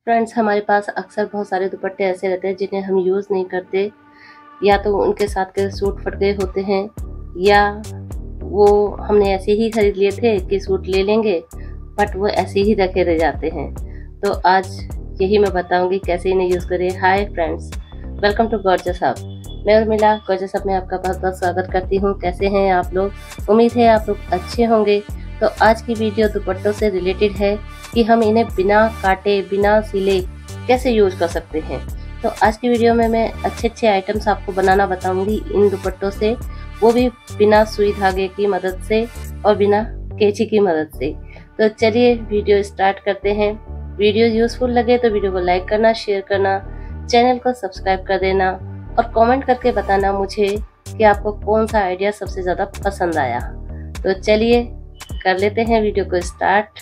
Friends, हमारे पास अक्सर बहुत सारे दुपट्टे ऐसे रहते हैं जिन्हें हम यूज़ नहीं करते, या तो उनके साथ के सूट फट गए होते हैं, या वो हमने ऐसे ही खरीद लिए थे कि सूट ले लेंगे, बट वो ऐसे ही रखे रह जाते हैं। तो आज यही मैं बताऊंगी कैसे इन्हें यूज़ करें। Hi friends, welcome to gorgeous hub. मैं उर्मिला गॉर्जियस हब में आपका बहुत बहुत स्वागत करती हूँ। कैसे हैं आप लोग? उम्मीद है आप लोग अच्छे होंगे। तो आज की वीडियो दुपट्टों से रिलेटेड है कि हम इन्हें बिना काटे बिना सिले कैसे यूज कर सकते हैं। तो आज की वीडियो में मैं अच्छे आइटम्स आपको बनाना बताऊंगी इन दुपट्टों से, वो भी बिना सुई धागे की मदद से और बिना कैंची की मदद से। तो चलिए वीडियो स्टार्ट करते हैं। वीडियो यूजफुल लगे तो वीडियो को लाइक करना, शेयर करना, चैनल को सब्सक्राइब कर देना और कमेंट करके बताना मुझे कि आपको कौन सा आइडिया सबसे ज़्यादा पसंद आया। तो चलिए कर लेते हैं वीडियो को स्टार्ट।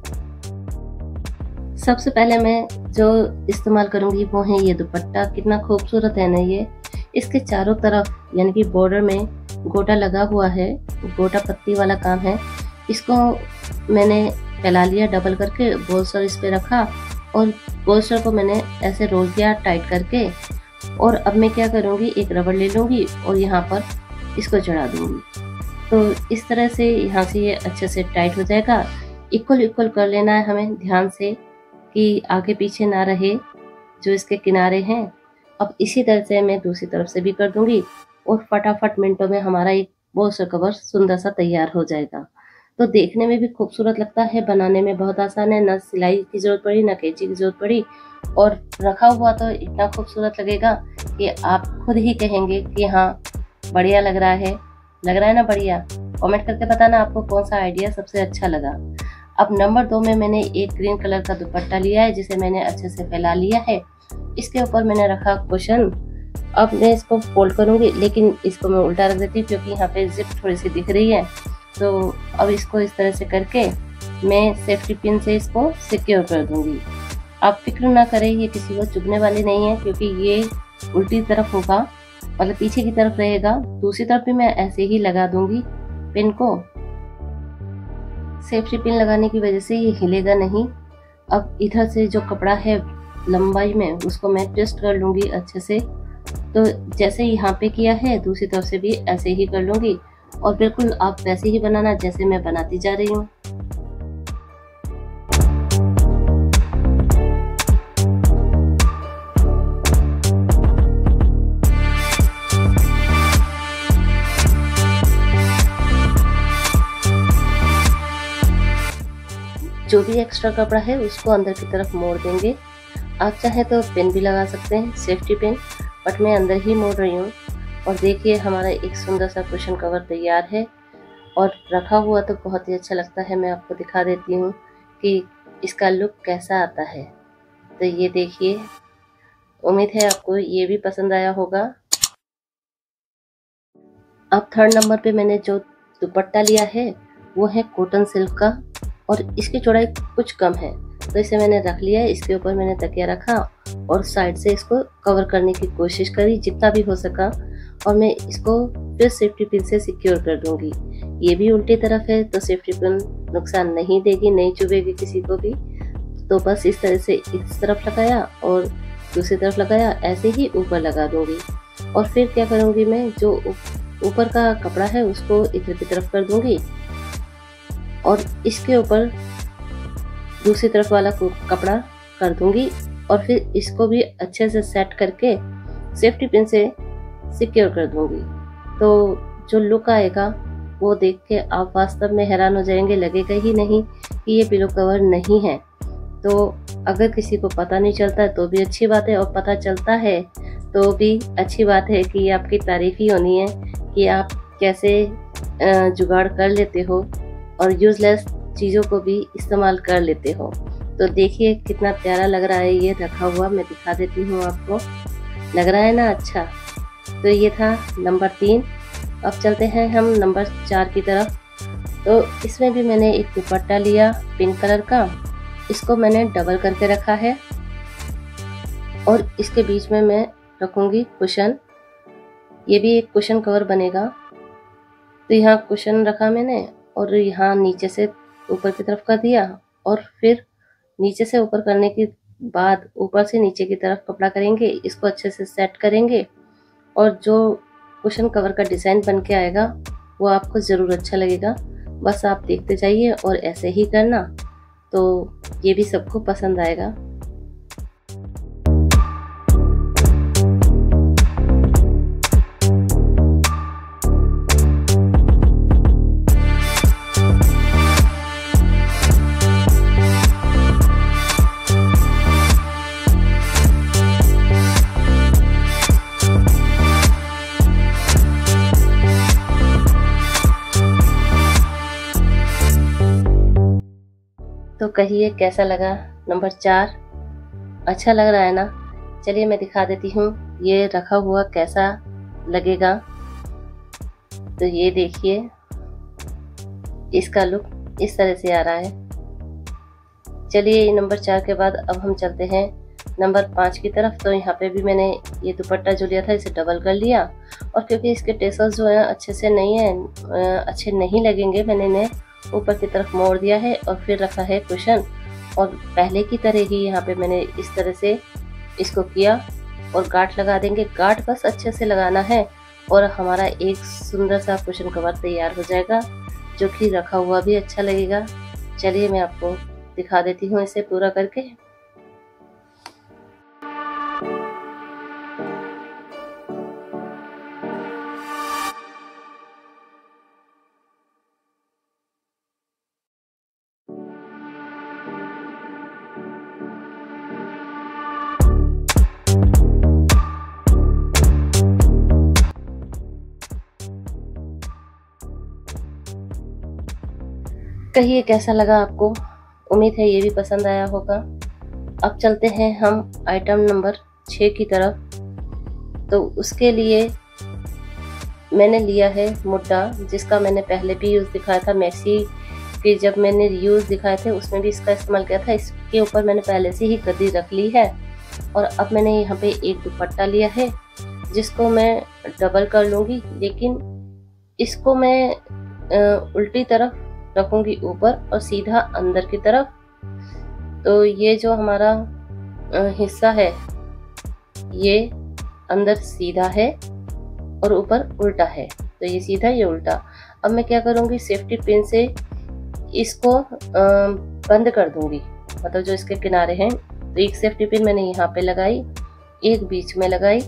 सबसे पहले मैं जो इस्तेमाल करूंगी वो है ये दुपट्टा। कितना खूबसूरत है ना ये। इसके चारों तरफ यानी कि बॉर्डर में गोटा लगा हुआ है, गोटा पत्ती वाला काम है। इसको मैंने फैला लिया डबल करके, बोल्स्टर इस पे रखा और बोल्स्टर को मैंने ऐसे रोल किया टाइट करके। और अब मैं क्या करूंगी, एक रबड़ ले लूंगी और यहाँ पर इसको चढ़ा दूंगी। तो इस तरह से यहाँ से ये अच्छे से टाइट हो जाएगा। इक्वल कर लेना है हमें ध्यान से कि आगे पीछे ना रहे जो इसके किनारे हैं। अब इसी तरह से मैं दूसरी तरफ से भी कर दूंगी और फटाफट मिनटों में हमारा एक बोल्स्टर कवर सुंदर सा तैयार हो जाएगा। तो देखने में भी खूबसूरत लगता है, बनाने में बहुत आसान है। ना सिलाई की जरूरत पड़ी, ना कैंची की जरूरत पड़ी, और रखा हुआ तो इतना खूबसूरत लगेगा कि आप खुद ही कहेंगे कि हाँ बढ़िया लग रहा है ना बढ़िया। कमेंट करके बताना आपको कौन सा आइडिया सबसे अच्छा लगा। अब नंबर 2 में मैंने एक ग्रीन कलर का दुपट्टा लिया है जिसे मैंने अच्छे से फैला लिया है। इसके ऊपर मैंने रखा कुशन। अब मैं इसको फोल्ड करूंगी, लेकिन इसको मैं उल्टा रख देती हूँ क्योंकि यहाँ पे जिप थोड़ी सी दिख रही है। तो अब इसको इस तरह से करके मैं सेफ्टी पिन से इसको सिक्योर कर दूंगी। आप फिक्र ना करें, ये किसी को चुभने वाली नहीं है क्योंकि ये उल्टी तरफ होगा, मतलब पीछे की तरफ रहेगा। दूसरी तरफ भी मैं ऐसे ही लगा दूंगी पिन को। सेफ्टी पिन लगाने की वजह से ये हिलेगा नहीं। अब इधर से जो कपड़ा है लंबाई में उसको मैं ट्विस्ट कर लूंगी अच्छे से। तो जैसे यहाँ पे किया है दूसरी तरफ से भी ऐसे ही कर लूंगी और बिल्कुल आप वैसे ही बनाना जैसे मैं बनाती जा रही हूँ। जो भी एक्स्ट्रा कपड़ा है उसको अंदर की तरफ मोड़ देंगे। आप चाहे तो पिन भी लगा सकते हैं, सेफ्टी पिन, बट मैं अंदर ही मोड़ रही हूँ। और देखिए हमारा एक सुंदर सा कुशन कवर तैयार है और रखा हुआ तो बहुत ही अच्छा लगता है। मैं आपको दिखा देती हूँ कि इसका लुक कैसा आता है। तो ये देखिए, उम्मीद है आपको ये भी पसंद आया होगा। अब थर्ड नंबर पे मैंने जो दुपट्टा लिया है वो है कॉटन सिल्क का और इसकी चौड़ाई कुछ कम है, तो इसे मैंने रख लिया है। इसके ऊपर मैंने तकिया रखा और साइड से इसको कवर करने की कोशिश करी जितना भी हो सका, और मैं इसको फिर सेफ्टी पिन से सिक्योर कर दूंगी। ये भी उल्टी तरफ है तो सेफ्टी पिन नुकसान नहीं देगी, नहीं चुभेगी किसी को भी। तो बस इस तरह से इस तरफ लगाया और दूसरी तरफ लगाया, ऐसे ही ऊपर लगा दूंगी। और फिर क्या करूंगी, मैं जो ऊपर का कपड़ा है उसको इधर की तरफ कर दूंगी और इसके ऊपर दूसरी तरफ वाला कपड़ा कर दूंगी और फिर इसको भी अच्छे से सेट करके सेफ्टी पिन से सिक्योर कर दूंगी। तो जो लुक आएगा वो देख के आप वास्तव में हैरान हो जाएंगे, लगेगा ही नहीं कि ये पिलो कवर नहीं है। तो अगर किसी को पता नहीं चलता है तो भी अच्छी बात है, और पता चलता है तो भी अच्छी बात है कि आपकी तारीफ ही होनी है कि आप कैसे जुगाड़ कर लेते हो और यूजलेस चीज़ों को भी इस्तेमाल कर लेते हो। तो देखिए कितना प्यारा लग रहा है ये रखा हुआ। मैं दिखा देती हूँ आपको, लग रहा है ना अच्छा। तो ये था नंबर 3। अब चलते हैं हम नंबर 4 की तरफ। तो इसमें भी मैंने एक दुपट्टा लिया पिंक कलर का। इसको मैंने डबल करके रखा है और इसके बीच में मैं रखूँगी कुशन। ये भी एक कुशन कवर बनेगा। तो यहाँ कुशन रखा मैंने और यहाँ नीचे से ऊपर की तरफ कर दिया और फिर नीचे से ऊपर करने की बाद ऊपर से नीचे की तरफ कपड़ा करेंगे, इसको अच्छे से सेट करेंगे और जो कुशन कवर का डिज़ाइन बन के आएगा वो आपको ज़रूर अच्छा लगेगा। बस आप देखते जाइए और ऐसे ही करना, तो ये भी सबको पसंद आएगा। तो कहिए कैसा लगा नंबर 4? अच्छा लग रहा है ना? चलिए मैं दिखा देती हूँ ये रखा हुआ कैसा लगेगा। तो ये देखिए, इसका लुक इस तरह से आ रहा है। चलिए नंबर 4 के बाद अब हम चलते हैं नंबर 5 की तरफ। तो यहाँ पे भी मैंने ये दुपट्टा जो लिया था इसे डबल कर लिया, और क्योंकि इसके टेसल्स जो है अच्छे से नहीं है, अच्छे नहीं लगेंगे, मैंने इन्हें ऊपर की तरफ मोड़ दिया है और फिर रखा है कुशन। और पहले की तरह ही यहाँ पे मैंने इस तरह से इसको किया और गांठ लगा देंगे। गांठ बस अच्छे से लगाना है और हमारा एक सुंदर सा कुशन कवर तैयार हो जाएगा, जो कि रखा हुआ भी अच्छा लगेगा। चलिए मैं आपको दिखा देती हूँ इसे पूरा करके। कहिए कैसा लगा आपको? उम्मीद है ये भी पसंद आया होगा। अब चलते हैं हम आइटम नंबर 6 की तरफ। तो उसके लिए मैंने लिया है मुड्डा, जिसका मैंने पहले भी यूज़ दिखाया था। मैक्सी के जब मैंने यूज़ दिखाए थे उसमें भी इसका इस्तेमाल किया था। इसके ऊपर मैंने पहले से ही गद्दी रख ली है और अब मैंने यहाँ पे एक दुपट्टा लिया है जिसको मैं डबल कर लूँगी, लेकिन इसको मैं उल्टी तरफ रखूँगी ऊपर और सीधा अंदर की तरफ। तो ये जो हमारा हिस्सा है ये अंदर सीधा है और ऊपर उल्टा है। तो ये सीधा ये उल्टा। अब मैं क्या करूँगी, सेफ्टी पिन से इसको बंद कर दूँगी, मतलब जो इसके किनारे हैं। तो एक सेफ्टी पिन मैंने यहाँ पे लगाई, एक बीच में लगाई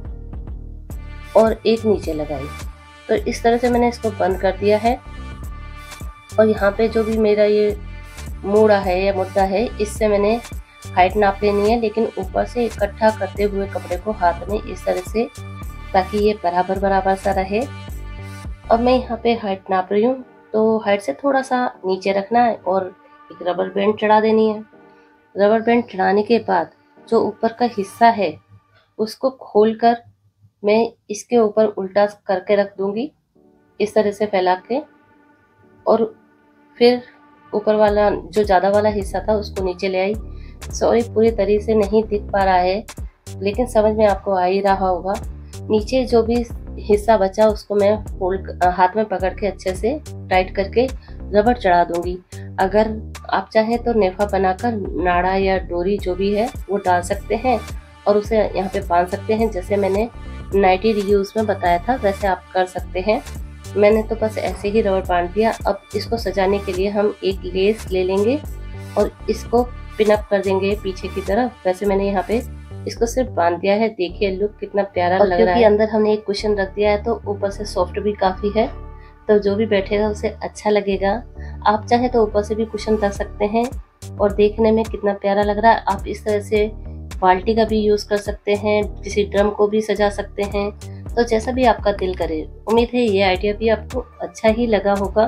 और एक नीचे लगाई। तो इस तरह से मैंने इसको बंद कर दिया है। और यहाँ पे जो भी मेरा ये मूड़ा है या मुद्दा है, इससे मैंने हाइट नाप लेनी है, लेकिन ऊपर से इकट्ठा करते हुए कपड़े को हाथ में इस तरह से, ताकि ये बराबर बराबर सा रहे। अब मैं यहाँ पे हाइट नाप रही हूँ, तो हाइट से थोड़ा सा नीचे रखना है और एक रबर बैंड चढ़ा देनी है। रबर बैंड चढ़ाने के बाद जो ऊपर का हिस्सा है उसको खोलकर मैं इसके ऊपर उल्टा करके रख दूंगी, इस तरह से फैला के। और फिर ऊपर वाला जो ज़्यादा वाला हिस्सा था उसको नीचे ले आई। सॉरी, पूरी तरीके से नहीं दिख पा रहा है, लेकिन समझ में आपको आ ही रहा होगा। नीचे जो भी हिस्सा बचा उसको मैं हाथ में पकड़ के अच्छे से टाइट करके रबड़ चढ़ा दूंगी। अगर आप चाहें तो नेफा बनाकर नाड़ा या डोरी जो भी है वो डाल सकते हैं और उसे यहाँ पे बांध सकते हैं, जैसे मैंने नाइटी रीयूज में बताया था वैसे आप कर सकते हैं। मैंने तो बस ऐसे ही रबड़ बांध दिया। अब इसको सजाने के लिए हम एक लेस ले लेंगे और इसको पिन अप कर देंगे पीछे की तरफ। वैसे मैंने यहाँ पे इसको सिर्फ बांध दिया है। देखिए लुक कितना प्यारा लग रहा है। अंदर हमने एक कुशन रख दिया है तो ऊपर से सॉफ्ट भी काफी है, तो जो भी बैठेगा उसे अच्छा लगेगा। आप चाहे तो ऊपर से भी कुशन रख सकते हैं और देखने में कितना प्यारा लग रहा है। आप इस तरह से बाल्टी का भी यूज कर सकते हैं, किसी ड्रम को भी सजा सकते हैं, तो जैसा भी आपका दिल करे। उम्मीद है ये आइडिया भी आपको अच्छा ही लगा होगा।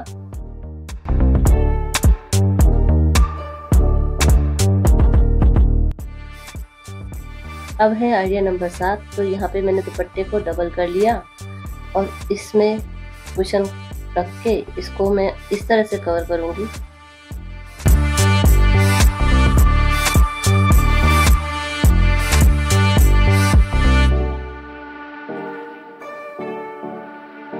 अब है आइडिया नंबर 7। तो यहाँ पे मैंने दुपट्टे को डबल कर लिया और इसमें कुशन रख के इसको मैं इस तरह से कवर करूंगी।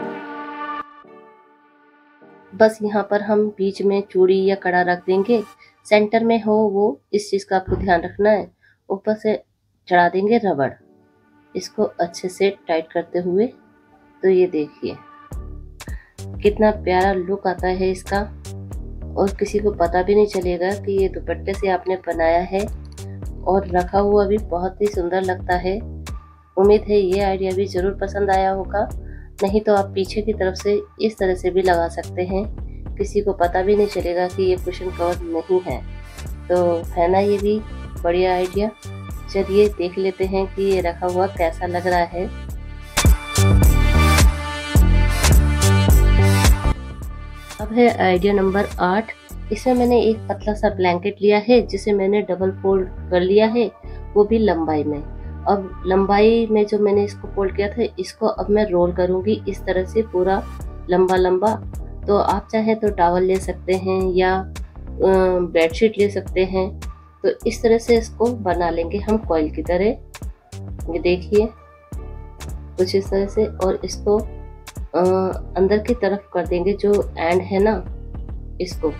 बस यहाँ पर हम बीच में चूड़ी या कड़ा रख देंगे सेंटर में हो वो, इस चीज़ का आपको ध्यान रखना है। ऊपर से चढ़ा देंगे रबड़, इसको अच्छे से टाइट करते हुए। तो ये देखिए कितना प्यारा लुक आता है इसका, और किसी को पता भी नहीं चलेगा कि ये दुपट्टे से आपने बनाया है, और रखा हुआ भी बहुत ही सुंदर लगता है। उम्मीद है ये आइडिया भी ज़रूर पसंद आया होगा। नहीं तो आप पीछे की तरफ से इस तरह से भी लगा सकते हैं, किसी को पता भी नहीं चलेगा कि ये कुशन कवर नहीं है। तो है ना ये भी बढ़िया आइडिया। चलिए देख लेते हैं कि ये रखा हुआ कैसा लग रहा है। अब है आइडिया नंबर 8। इसमें मैंने एक पतला सा ब्लैंकेट लिया है, जिसे मैंने डबल फोल्ड कर लिया है, वो भी लंबाई में। अब लंबाई में जो मैंने इसको फोल्ड किया था, इसको अब मैं रोल करूंगी इस तरह से पूरा लंबा लंबा। तो आप चाहे तो टॉवल ले सकते हैं या बेडशीट ले सकते हैं। तो इस तरह से इसको बना लेंगे हम कॉइल की तरह। ये देखिए कुछ इस तरह से, और इसको अंदर की तरफ कर देंगे, जो एंड है ना इसको।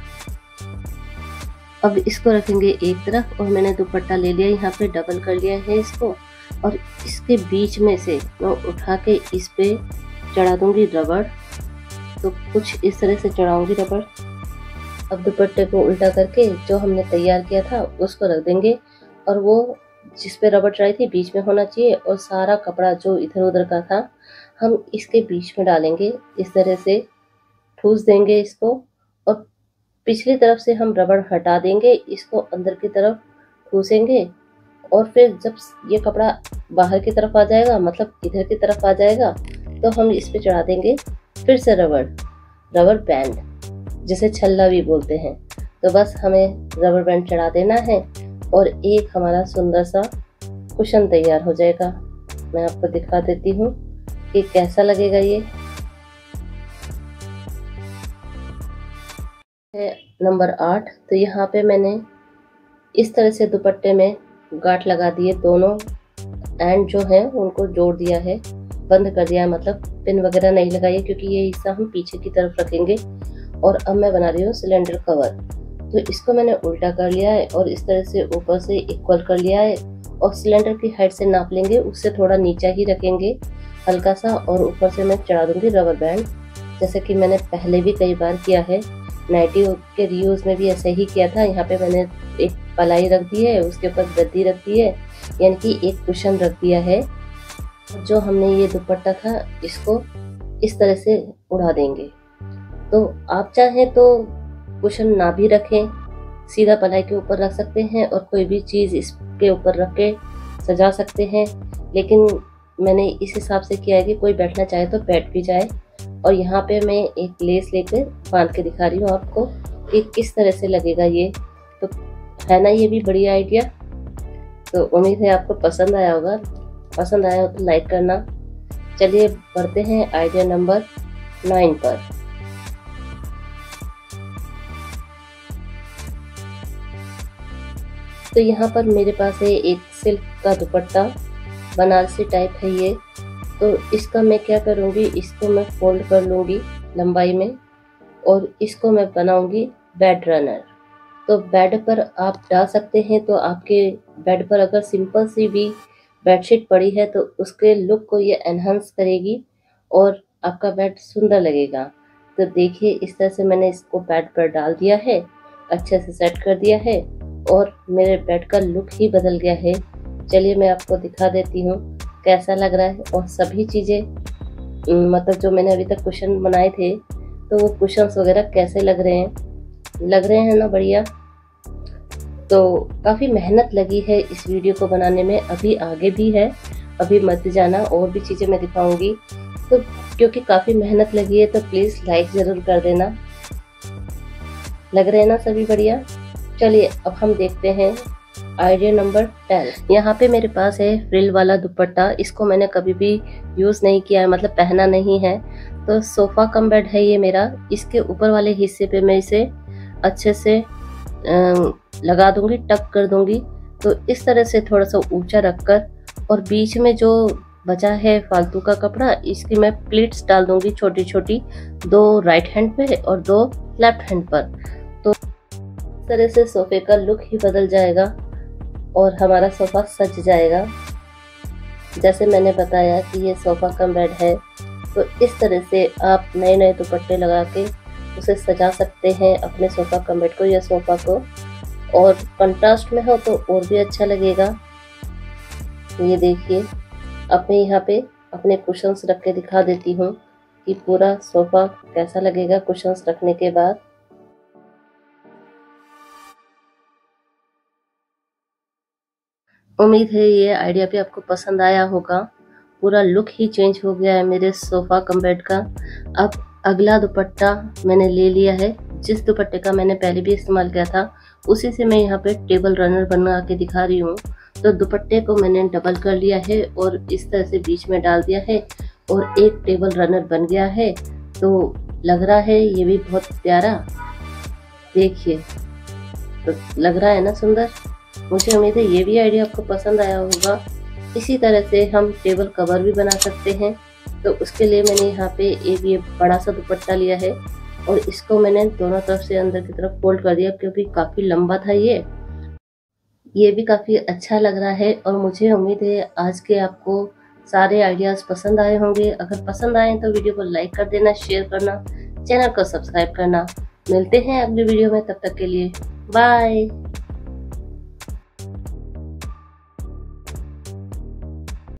अब इसको रखेंगे एक तरफ, और मैंने दुपट्टा ले लिया, यहाँ पे डबल कर लिया है इसको, और इसके बीच में से मैं उठा के इस पे चढ़ा दूंगी रबड़। तो कुछ इस तरह से चढ़ाऊंगी रबड़। अब दुपट्टे को उल्टा करके जो हमने तैयार किया था उसको रख देंगे, और वो जिस पे रबड़ चढ़ाई थी बीच में होना चाहिए, और सारा कपड़ा जो इधर उधर का था हम इसके बीच में डालेंगे। इस तरह से ठूस देंगे इसको, और पिछली तरफ से हम रबड़ हटा देंगे, इसको अंदर की तरफ ठूसेंगे, और फिर जब ये कपड़ा बाहर की तरफ आ जाएगा, मतलब इधर की तरफ आ जाएगा, तो हम इस पे चढ़ा देंगे फिर से रबड़ बैंड, जिसे छल्ला भी बोलते हैं। तो बस हमें रबड़ बैंड चढ़ा देना है, और एक हमारा सुंदर सा कुशन तैयार हो जाएगा। मैं आपको दिखा देती हूँ कि कैसा लगेगा ये। है नंबर 8। तो यहाँ पे मैंने इस तरह से दुपट्टे में गांठ लगा दिए, दोनों एंड जो है उनको जोड़ दिया है, बंद कर दिया है, मतलब पिन वगैरह नहीं लगाई है, क्योंकि ये हिस्सा हम पीछे की तरफ रखेंगे। और अब मैं बना रही हूँ सिलेंडर कवर। तो इसको मैंने उल्टा कर लिया है, और इस तरह से ऊपर से इक्वल कर लिया है, और सिलेंडर की हाइट से नाप लेंगे, उससे थोड़ा नीचा ही रखेंगे हल्का सा, और ऊपर से मैं चढ़ा दूंगी रबर बैंड, जैसे कि मैंने पहले भी कई बार किया है। नाइटी के रीयूज में भी ऐसे ही किया था। यहाँ पे मैंने एक पलाई रख दी है, उसके ऊपर गद्दी रख दी है, यानी कि एक कुशन रख दिया है। जो हमने ये दुपट्टा था इसको इस तरह से उड़ा देंगे। तो आप चाहें तो कुशन ना भी रखें, सीधा पलाई के ऊपर रख सकते हैं, और कोई भी चीज़ इसके ऊपर रख के सजा सकते हैं। लेकिन मैंने इस हिसाब से किया है कि कोई बैठना चाहे तो बैठ भी जाए। और यहाँ पे मैं एक लेस लेकर बांध के दिखा रही हूँ आपको कि किस तरह से लगेगा ये। तो है ना ये भी बढ़िया आइडिया। तो उम्मीद है आपको पसंद आया होगा। पसंद आया हो तो लाइक करना। चलिए बढ़ते हैं आइडिया नंबर 9 पर। तो यहाँ पर मेरे पास है एक सिल्क का दुपट्टा, बनारसी टाइप है ये। तो इसका मैं क्या करूँगी, इसको मैं फोल्ड कर लूँगी लंबाई में, और इसको मैं बनाऊँगी बेड रनर। तो बेड पर आप डाल सकते हैं। तो आपके बेड पर अगर सिंपल सी भी बेडशीट पड़ी है तो उसके लुक को ये एनहांस करेगी, और आपका बेड सुंदर लगेगा। तो देखिए इस तरह से मैंने इसको बेड पर डाल दिया है, अच्छे से सेट कर दिया है, और मेरे बेड का लुक ही बदल गया है। चलिए मैं आपको दिखा देती हूँ कैसा लग रहा है। और सभी चीज़ें मतलब जो मैंने अभी तक कुशन बनाए थे, तो वो कुशन्स वगैरह कैसे लग रहे हैं ना बढ़िया। तो काफ़ी मेहनत लगी है इस वीडियो को बनाने में, अभी आगे भी है, अभी मत जाना, और भी चीज़ें मैं दिखाऊंगी। तो क्योंकि काफ़ी मेहनत लगी है तो प्लीज़ लाइक ज़रूर कर देना। लग रहे हैं ना सभी बढ़िया। चलिए अब हम देखते हैं आइडिया नंबर 10। यहाँ पे मेरे पास है फ्रिल वाला दुपट्टा। इसको मैंने कभी भी यूज़ नहीं किया है, मतलब पहना नहीं है। तो सोफ़ा कम बेड है ये मेरा। इसके ऊपर वाले हिस्से पे मैं इसे अच्छे से लगा दूंगी, टक कर दूंगी। तो इस तरह से थोड़ा सा ऊंचा रखकर, और बीच में जो बचा है फालतू का कपड़ा, इसकी मैं प्लीट्स डाल दूंगी छोटी छोटी, 2 राइट हैंड पे और 2 लेफ्ट हैंड पर। तो तरह से सोफे का लुक ही बदल जाएगा और हमारा सोफा सज जाएगा। जैसे मैंने बताया कि ये सोफा कम बेड है, तो इस तरह से आप नए नए दुपट्टे लगा के उसे सजा सकते हैं अपने सोफा कम बेड को या सोफा को, और कंट्रास्ट में हो तो और भी अच्छा लगेगा। ये देखिए, अब मैं यहाँ पे अपने कुशन्स रख के दिखा देती हूँ कि पूरा सोफा कैसा लगेगा कुशन्स रखने के बाद। उम्मीद है ये आइडिया भी आपको पसंद आया होगा। पूरा लुक ही चेंज हो गया है मेरे सोफा कम बेड का। अब अगला दुपट्टा मैंने ले लिया है। जिस दुपट्टे का मैंने पहले भी इस्तेमाल किया था उसी से मैं यहाँ पे टेबल रनर बना के दिखा रही हूँ। तो दुपट्टे को मैंने डबल कर लिया है और इस तरह से बीच में डाल दिया है और एक टेबल रनर बन गया है। तो लग रहा है ये भी बहुत प्यारा, देखिए, तो लग रहा है ना सुंदर। मुझे उम्मीद है ये भी आइडिया आपको पसंद आया होगा। इसी तरह से हम टेबल कवर भी बना सकते हैं। तो उसके लिए मैंने यहाँ पे एक ये बड़ा सा दुपट्टा लिया है और इसको मैंने दोनों तरफ से अंदर की तरफ फोल्ड कर दिया, क्योंकि काफ़ी लंबा था ये भी काफ़ी अच्छा लग रहा है। और मुझे उम्मीद है आज के आपको सारे आइडियाज़ पसंद आए होंगे। अगर पसंद आए तो वीडियो को लाइक कर देना, शेयर करना, चैनल को सब्सक्राइब करना। मिलते हैं अगली वीडियो में, तब तक के लिए बाय।